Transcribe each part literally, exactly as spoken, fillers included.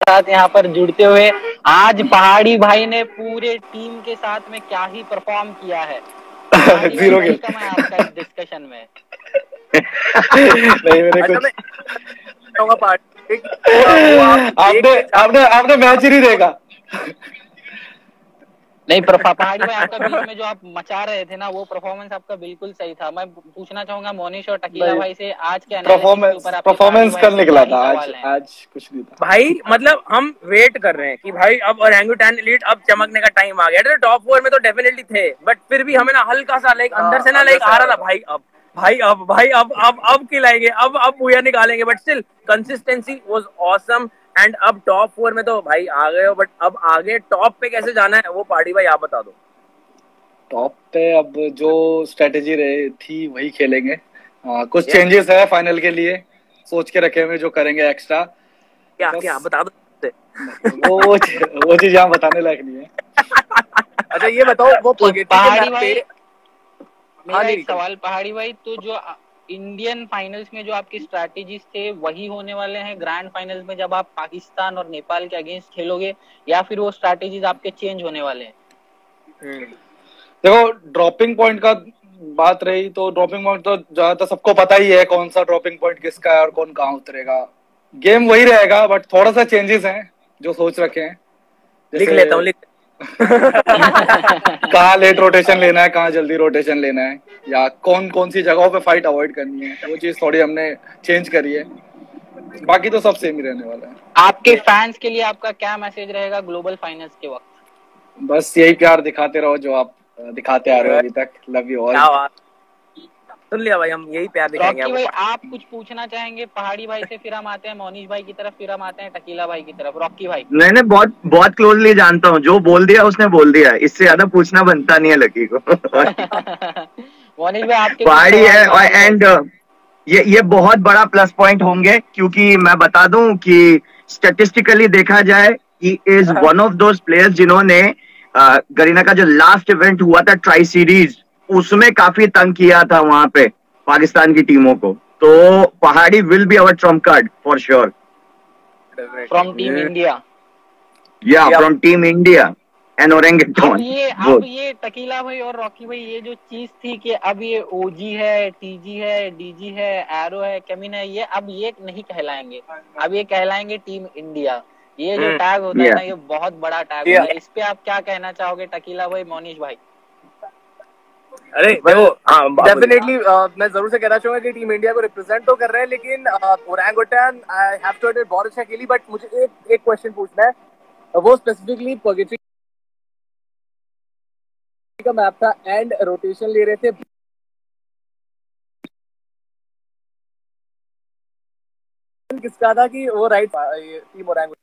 साथ यहाँ पर जुड़ते हुए। आज पहाड़ी भाई ने पूरे टीम के साथ में क्या ही परफॉर्म किया है। Zero kill. वेलकम है आपका इस डिस्कशन में। नहीं मैंने कुछ आपने आपने आपने मैच ही नहीं देखा। नहीं पहाड़ी भाई, आपका बीच में जो आप मचा रहे थे ना, वो परफॉर्मेंस आपका बिल्कुल सही था। मैं पूछना चाहूंगा मोनिश और टकीला भाई से, आज के एनालिसिस के ऊपर आपके पहाड़ी भाई से क्या ही सवाल हैं? आज कुछ नहीं था भाई। मतलब हम वेट कर रहे हैं कि भाई अब ओरंगुटान एलीट अब चमकने का टाइम आ गया। तो टॉप फोर में तो डेफिनेटली थे, बट फिर भी हमें ना हल्का सा लाइक अंदर से ना लाइक आ रहा था भाई अब भाई अब भाई अब अब अब खिलाएंगे, अब अब बुया निकालेंगे। But still consistency was awesome and अब टॉप फोर में तो भाई आ गए हो, बट अब आगे टॉप पे कैसे जाना है वो पार्टी भाई आप बता दो। टॉप पे अब जो स्ट्रेटेजी रही थी वही खेलेंगे। आ, कुछ चेंजेस है फाइनल के लिए सोच के रखे हुए जो करेंगे एक्स्ट्रा। क्या क्या बता दो। वो वो चीज यहाँ बताने लायक नहीं है। अच्छा ये बताओ वो तो पहाड़ी भाई, मेरा एक सवाल पहाड़ी भाई, तो जो इंडियन फाइनल्स में जो आपकी स्ट्रैटेजीज थे वही होने वाले हैं ग्रैंड फाइनल्स में जब आप पाकिस्तान और नेपाल के अगेंस्ट खेलोगे, या फिर वो स्ट्रैटेजीज आपके चेंज होने वाले हैं? देखो ड्रॉपिंग पॉइंट का बात रही तो ड्रॉपिंग पॉइंट तो ज्यादातर सबको पता ही है कौन सा ड्रॉपिंग पॉइंट किसका है और कौन कहाँ उतरेगा। गेम वही रहेगा बट थोड़ा सा चेंजेस हैं जो सोच रखे हैं। लिख लेता हूँ लिख कहाँ लेट रोटेशन लेना है, कहाँ जल्दी रोटेशन लेना है, या कौन कौन सी जगहों पे फाइट अवॉइड करनी है, वो चीज थोड़ी हमने चेंज करी है। बाकी तो सब सेम ही रहने वाला है। आपके फैंस के लिए आपका क्या मैसेज रहेगा ग्लोबल फाइनल्स के वक्त? बस यही प्यार दिखाते रहो जो आप दिखाते आ रहे हो अभी तक। Love you all. सुन लिया भाई, हम यही प्यार दिखाएंगे। रॉकी भाई आप कुछ पूछना चाहेंगे पहाड़ी भाई से? फिर हम आते हैं मोनिश भाई की तरफ, फिर हम आते हैं टकीला भाई की तरफ। रॉकी भाई नहीं नहीं बहुत बहुत क्लोजली जानता हूँ, जो बोल दिया उसने बोल दिया, इससे ज्यादा पूछना बनता नहीं है लकी को। मोनिश भाई आपके पहाड़ी है एंड ये ये बहुत बड़ा प्लस पॉइंट होंगे, क्योंकि मैं बता दूं कि स्टेटिस्टिकली देखा जाए he is one of those players जिन्होंने गरीना का जो लास्ट इवेंट हुआ था ट्राई सीरीज, उसमें काफी तंग किया था वहां पे पाकिस्तान की टीमों को। तो Pahadi will be our trump card for sure from team India. या from team India and Orangutan. अब ये अब ये टकीला भाई और रॉकी भाई, ये जो चीज थी कि अब ये ओजी है, टीजी है, डीजी है, एरो है, कैमिन है, ये अब ये नहीं कहलाएंगे, अब ये कहलाएंगे टीम इंडिया। ये जो टैग होता है ना, ये बहुत बड़ा टैग होता है। इस पे आप क्या कहना चाहोगे टकीला भाई, मोनिश भाई? अरे देखो डेफिनेटली मैं जरूर से कहना चाहूंगा कि टीम इंडिया को रिप्रेजेंट तो कर रहे हैं, लेकिन Orangutan I have to admit बहुत अच्छा खेली। बट मुझे एक एक क्वेश्चन पूछना है, वो स्पेसिफिकली पर्गेटरी का मैप था एंड रोटेशन ले रहे थे। किसका था कि वो राइट टीम ओरंगुटान?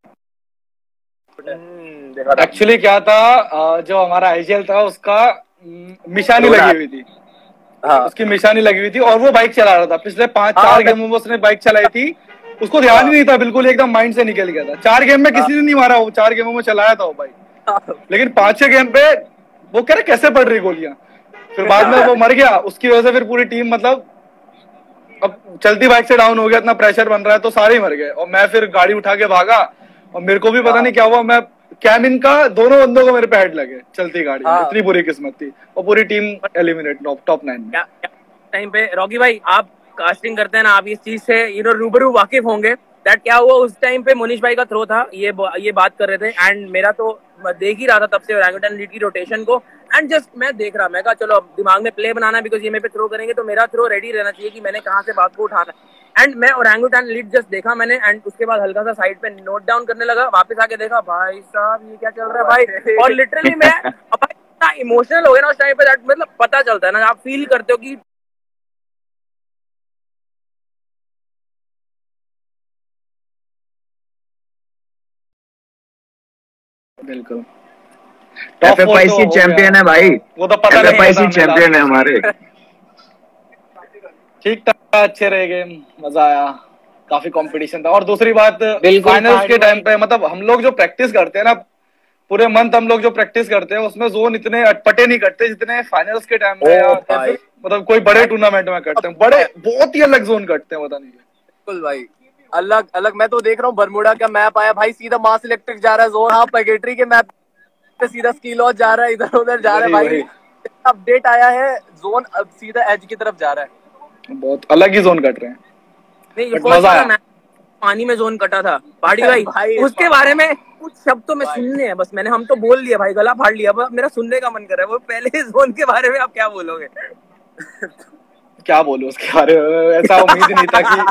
एक्चुअली क्या था, जो हमारा आईजीएल था उसका निशानी लगी हुई थी। हाँ। उसकी निशानी लगी हुई थी और वो बाइक चला रहा था। पिछले पांच हाँ, चार गेमों में उसने बाइक चलाई थी, उसको ध्यान हाँ। ही नहीं था, बिल्कुल एकदम माइंड से निकल गया था। चार गेम में किसी ने नहीं मारा, वो चार गेमों में चलाया था वो बाइक, लेकिन पांच छह गेम पे वो कह रहे कैसे पड़ रही गोलियां। फिर बाद में वो मर गया, उसकी वजह से फिर पूरी टीम मतलब अब चलती बाइक से डाउन हो गया, इतना प्रेशर बन रहा है तो सारे ही मर गए। और मैं फिर गाड़ी उठा के भागा और मेरे को भी पता नहीं क्या हुआ, मैं कैमिन का दोनों बंदों को मेरे पे हेड लगे चलती गाड़ी में। इतनी बुरी किस्मत थी और पूरी टीम एलिमिनेट टॉप नाइन में। टाइम पे रॉकी भाई आप कास्टिंग करते हैं ना, आप इस चीज से यू नो रूबरू वाकिफ होंगे दैट क्या हुआ उस टाइम पे। मोनिश भाई का थ्रो था, ये ये बात कर रहे थे एंड मेरा तो मैं देख ही रहा था तब से ओरंगुटान एलीट की रोटेशन को एंड जस्ट मैं देख रहा, मैं कहा चलो अब दिमाग में प्ले बनाना है बिकॉज ये मेरे पे थ्रो करेंगे तो मेरा थ्रो रेडी रहना चाहिए कि मैंने कहाँ से बात को उठाना है। एंड मैं ओरंगुटान एलीट जस्ट देखा मैंने एंड उसके बाद हल्का सा साइड पे नोट डाउन करने लगा, वापस आके देखा भाई साहब ये क्या चल रहा है भाई। और लिटरली मैं इतना इमोशनल हो गया ना उस टाइम पे, दैट मतलब पता चलता है ना, आप फील करते हो कि बिल्कुल एफएफआईसी चैंपियन है भाई, वो तो पता नहीं, एफएफआईसी चैंपियन है हमारे। ठीक था, अच्छे रहे गेम, मजा आया, काफी कंपटीशन था। और दूसरी बात फाइनल्स के टाइम पे मतलब हम लोग जो प्रैक्टिस करते हैं ना पूरे मंथ, हम लोग जो प्रैक्टिस करते हैं उसमें जोन इतने अटपटे नहीं करते जितने फाइनल्स के टाइम में मतलब कोई बड़े टूर्नामेंट में करते हैं। बड़े बहुत ही अलग जोन कटते हैं, पता नहीं। बिल्कुल भाई अलग अलग मैं तो देख रहा हूँ बरमुडा का मैप आया भाई, सीधा मास इलेक्ट्रिक जा रहा है जोन, हाँ पैकेटरी के मैप पे सीधा स्की लॉज जा रहा है, इधर उधर जा रहा है भाई। अपडेट आया है जोन अब सीधा एज की तरफ जा रहा है, बहुत अलग ही जोन कट रहे हैं। नहीं ये फर्स्ट वाला मैच पानी में जोन कटा था पार्टी भाई, भाई उसके बारे में कुछ शब्द तो मैं सुनने हैं बस, मैंने हम तो बोल लिया भाई, गला फाड़ लिया, अब मेरा सुनने का मन कर रहा है। वो पहले जोन के बारे में आप क्या बोलोगे? क्या बोलूं उसके बारे में, ऐसा उम्मीद नहीं था कि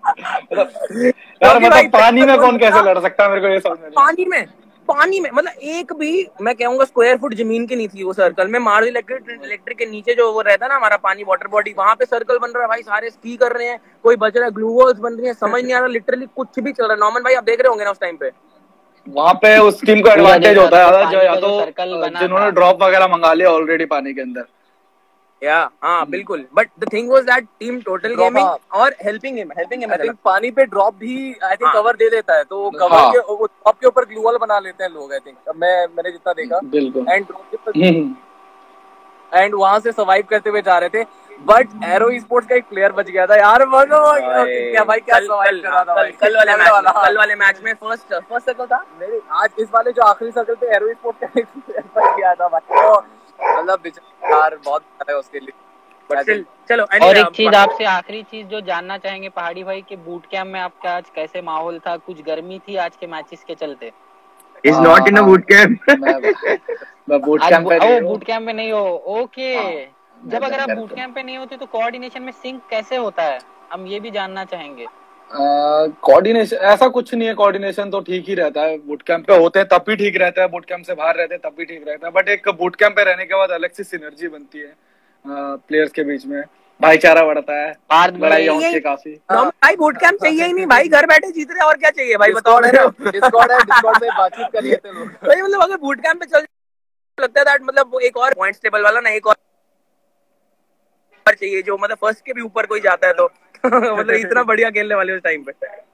यार मतलब पानी में कौन कैसे लड़ सकता है, मेरे को ये समझ में। पानी में पानी में मतलब एक भी मैं कहूंगा स्क्वायर फुट जमीन की नहीं थी वो सर्कल में। मारुति इलेक्ट्रिक इलेक्ट्रिक के नीचे जो वो रहता है ना हमारा पानी वाटर बॉडी, वहां पे सर्कल बन रहा है भाई, सारे स्की कर रहे हैं, कोई बच रहा है, ग्लू वॉल्स बन रही है, समझ नहीं आ रहा लिटरली कुछ भी चल रहा है। नॉर्मन भाई आप देख रहे होंगे ना उस टाइम पे, वहां पे उस टीम को एडवांटेज होता है जो या तो जिन्होंने ड्रॉप वगैरह मंगा लिया ऑलरेडी पानी के अंदर, या हाँ बिल्कुल। But the thing was that team total gaming और helping him helping him I think पानी पे ड्रॉप भी आई थिंक कवर दे देता है, तो कवर हाँ. के वो ड्रॉप के ऊपर ग्लू वॉल बना लेते हैं लोग आई थिंक, अब मैं मैंने जितना देखा बिल्कुल, एंड ड्रॉप के ऊपर एंड वहां से सर्वाइव करते हुए जा रहे थे। बट एरो स्पोर्ट्स का एक प्लेयर बच गया था यार, मनो क्या भाई क्या सर्वाइव कर रहा था भाई कल वाले मैच कल वाले मैच में फर्स्ट फर्स्ट सर्कल था मेरे, आज इस वाले जो आखिरी सर्कल पे एरो स्पोर्ट्स का एक प्लेयर बच गया था भाई, मतलब बेचारा बहुत है उसके लिए। Still, चलो और एक चीज आपसे आखिरी चीज जो जानना चाहेंगे पहाड़ी भाई के बूट कैंप में आपका आज कैसे माहौल था? कुछ गर्मी थी आज के मैचेस के चलते? He's not in a boot camp. मैं बूट कैंप पे नहीं हूं। बूट कैंप में नहीं हो, ओके। जब अगर आप बूट कैंप पे नहीं होते तो कोऑर्डिनेशन में सिंक कैसे होता है, हम ये भी जानना चाहेंगे। कोऑर्डिनेशन uh, ऐसा कुछ नहीं है, कोऑर्डिनेशन तो ठीक ही रहता है, बूट कैंप पे होते हैं तब भी ठीक रहता है, बूट कैंप से बाहर रहते हैं तब भी ठीक रहता है, बट एक बूट कैंप पे रहने के बाद अलग सी सिनर्जी बनती है प्लेयर्स के बीच में, भाईचारा बढ़ता है, लड़ाई होती है काफी। भाई बूट कैंप चाहिए ही नहीं भाई, घर बैठे जीत रहे और क्या चाहिए भाई बताओ। डिस्कॉर्ड है, डिस्कॉर्ड में बातचीत कर लेते लोग भाई, मतलब अगर बूट कैंप पे चल लगता है दैट मतलब वो एक और पॉइंट्स टेबल वाला ना एक और चाहिए जो मतलब फर्स्ट के भी ऊपर कोई जाता है तो मतलब इतना बढ़िया खेलने वाले उस टाइम पे।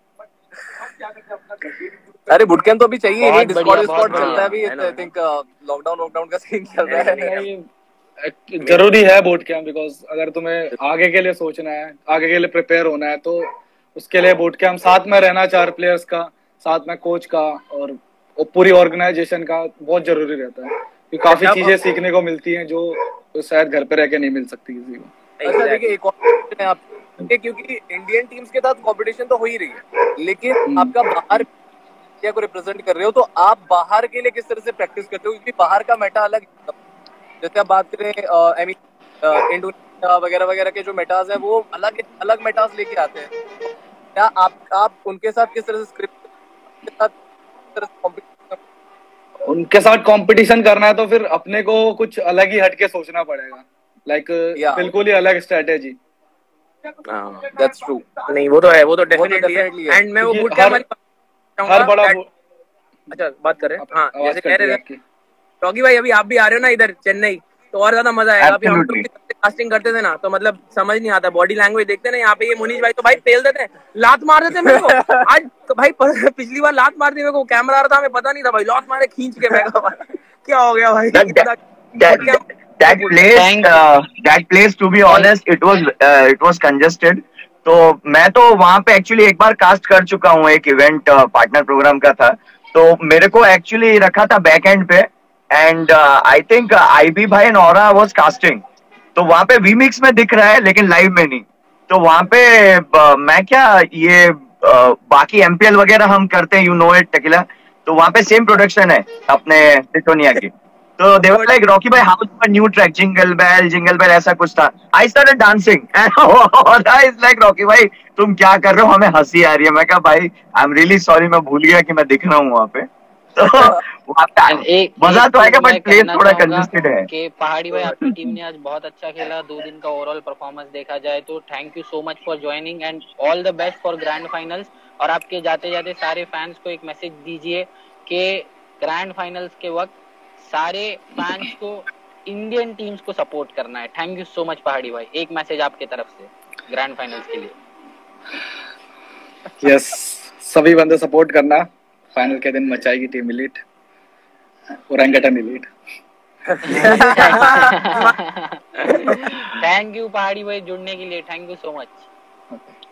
अरे बूट कैंप तो अभी चाहिए नहीं, डिस्कॉर्ड डिस्कॉर्ड चलता है अभी, आई थिंक लॉकडाउन लॉकडाउन का सीन चल रहा है। जरूरी है बूट कैंप, बिकॉज अगर तुम्हें आगे के लिए सोचना है, आगे के लिए प्रिपेयर होना है, तो उसके लिए बूट कैंप साथ में रहना चार प्लेयर्स का, साथ में कोच का और पूरी ऑर्गेनाइजेशन का बहुत जरूरी रहता है, क्योंकि काफी चीजें सीखने को मिलती हैं जो शायद घर पे रह के नहीं मिल सकती किसी को। अच्छा देखिए एक और है आप, क्योंकि इंडियन टीम्स के साथ कंपटीशन तो हो ही रही है, लेकिन आपका बाहर इंडिया को रिप्रेजेंट कर रहे हो तो आप बाहर के लिए किस तरह से प्रैक्टिस करते हो, क्योंकि बाहर का मेटा अलग, जैसे आप बात करें आई मीन इंडोनेशिया वगैरह वगैरह के जो मेटाज हैं वो अलग अलग मेटाज लेके आते हैं, क्या आप आप उनके साथ किस तरह से स्क्रिप्ट के साथ उनके साथ कंपटीशन करना है तो फिर अपने को कुछ अलग ही हटके सोचना पड़ेगा, लाइक like, बिल्कुल ही अलग स्ट्रेटेजी। दैट्स ट्रू, नहीं वो तो है, वो तो डेफिनेटली है। एंड मैं वो बूट कैंप वाली हर बड़ा अच्छा बात कर रहे हैं, हाँ जैसे कह रहे थे रॉकी भाई अभी आप भी आ रहे हो ना इधर चेन्नई, तो और ज्यादा मजा आएगा। अभी हम लोग कास्टिंग करते थे ना तो मतलब समझ नहीं आता, बॉडी लैंग्वेज देखते ना, यहाँ पे ये मुनीश भाई तो भाई पेल देते, लात मार देते मेरे को। आज तो भाई पिछली बार लात मार दी मेरे को, कैमरा आ रहा था हमें पता नहीं था भाई, लात मारे खींच के फेंका भाई, क्या हो गया भाई। That place, uh, that place to be honest, it was uh, it was congested. तो मैं तो वहाँ पे एक्चुअली एक बार कास्ट कर चुका हूँ, एक इवेंट पार्टनर प्रोग्राम का था, तो मेरे को एक्चुअली रखा था बैक एंड पे, एंड आई थिंक आईबी भाई एंड ऑरा वाज कास्टिंग, तो वहाँ पे वीमिक्स में दिख रहा है लेकिन लाइव में नहीं। तो वहाँ पे uh, मैं क्या ये uh, बाकी एमपीएल वगैरह हम करते हैं, यू नो इट टेकिला, तो वहाँ पे सेम प्रोडक्शन है अपने टिटोनिया की। तो they were like Rocky भाई, how is new track, jingle bell jingle bell ऐसा कुछ था। I started dancing and it's like Rocky भाई तुम क्या कर रहे हो, हमें हंसी आ रही है। मैं कहा भाई I'm really sorry, मैं भूल गया कि मैं दिख रहा हूँ वहाँ पे। तो वहाँ पे मजा तो आएगा बट प्लेस थोड़ा कंजेस्टेड है। कि पहाड़ी भाई आपकी टीम ने आज बहुत अच्छा खेला, दो दिन का ओवरऑल परफॉर्मेंस देखा जाए तो thank you so much for joining and all the best for grand finals. और आपके जाते जाते सारे फैंस को एक मैसेज दीजिए कि ग्रैंड फाइनल्स के वक्त सारे फैंस को इंडियन टीम्स को सपोर्ट करना है। थैंक यू सो मच पहाड़ी भाई, एक मैसेज आपके तरफ से ग्रैंड फाइनल्स के लिए। यस yes, सभी बंदे सपोर्ट करना, फाइनल के दिन मचाएगी team elite, Orangutan elite. Thank you Pahadi भाई जुड़ने के लिए, थैंक यू सो मच।